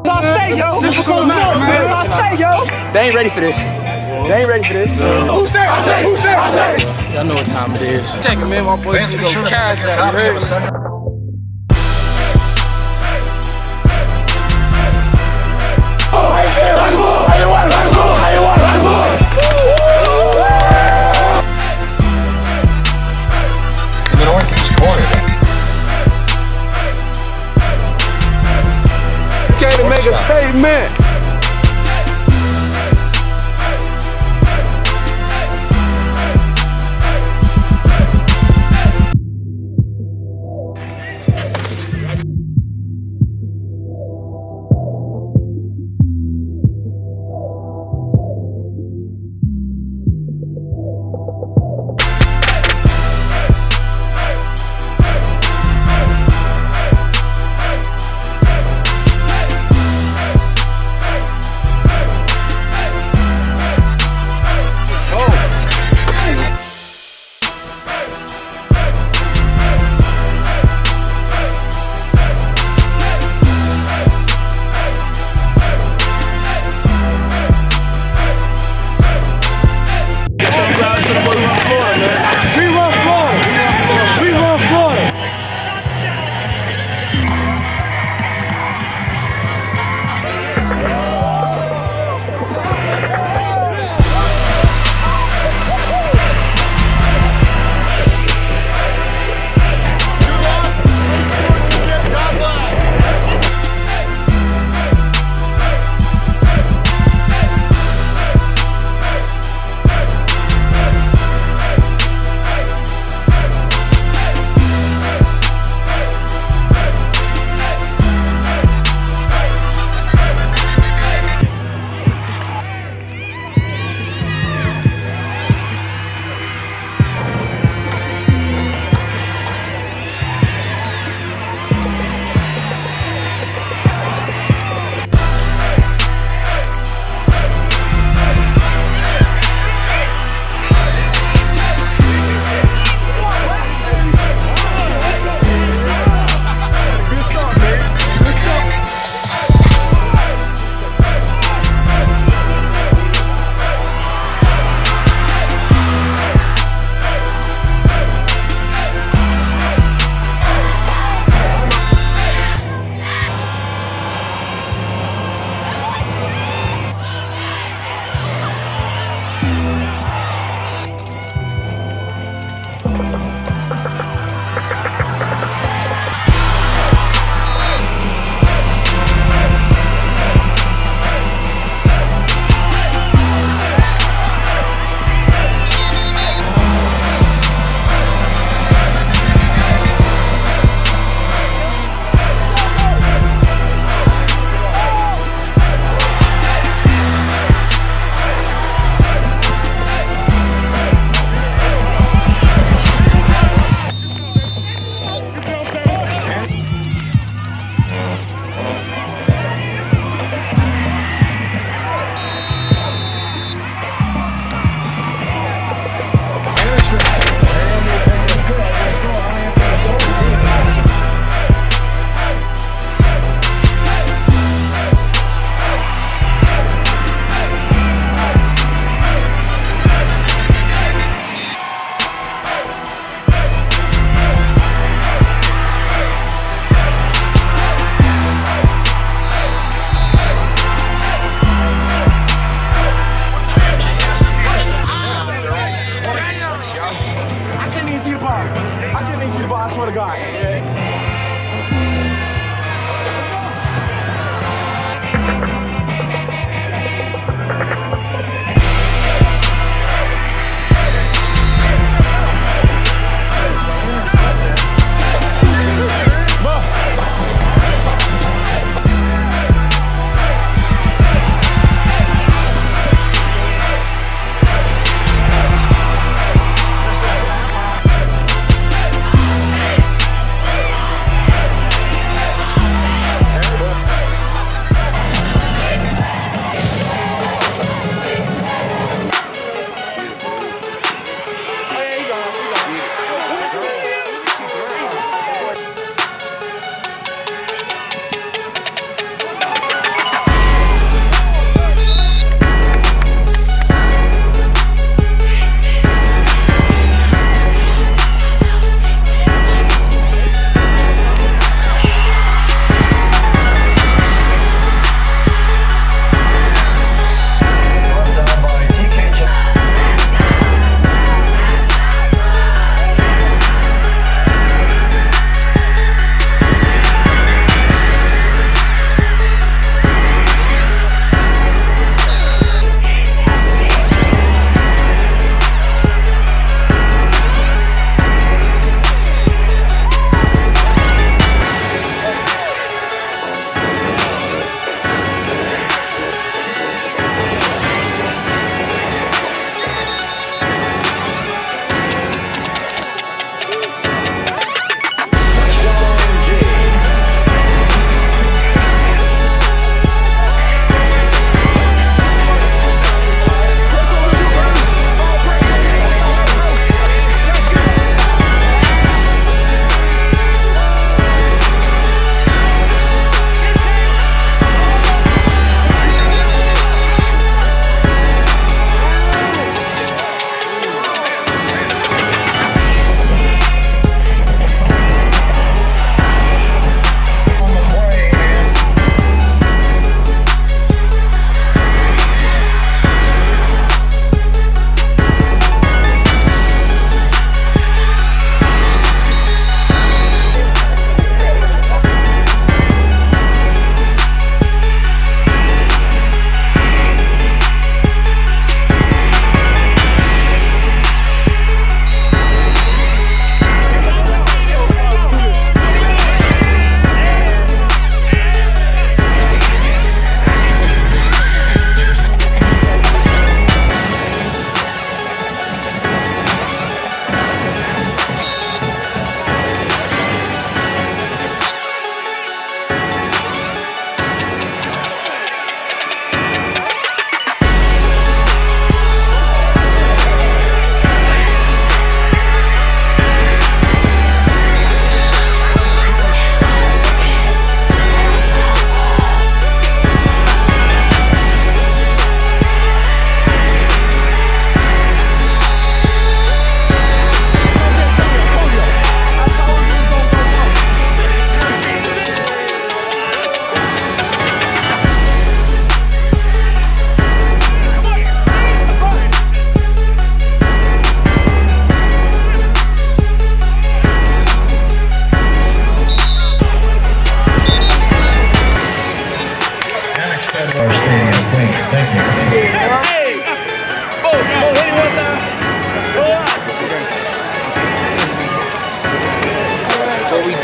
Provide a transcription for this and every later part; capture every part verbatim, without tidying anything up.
Saw State, yo. Saw State, yo. They ain't ready for this. They ain't ready for this. Who's there? I say, who's there? I say. Y'all know what time it is. Take it, man. My boys need to go cash that. You heard? Came to make a statement.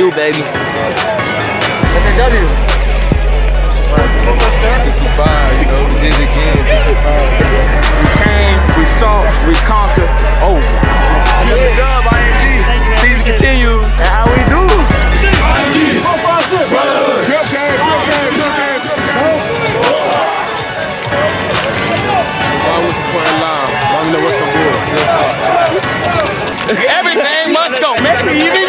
do, baby. Okay, W. sixty-five, you know, we did it again. sixty-five. We came, we saw, we conquered, it's over. Another dub, I M G. Season continues, and how we do. I M G. Brotherhood. Good game, good game, good game, good game. Why was the point line? Let me know what's the deal. Everything must go. Maybe even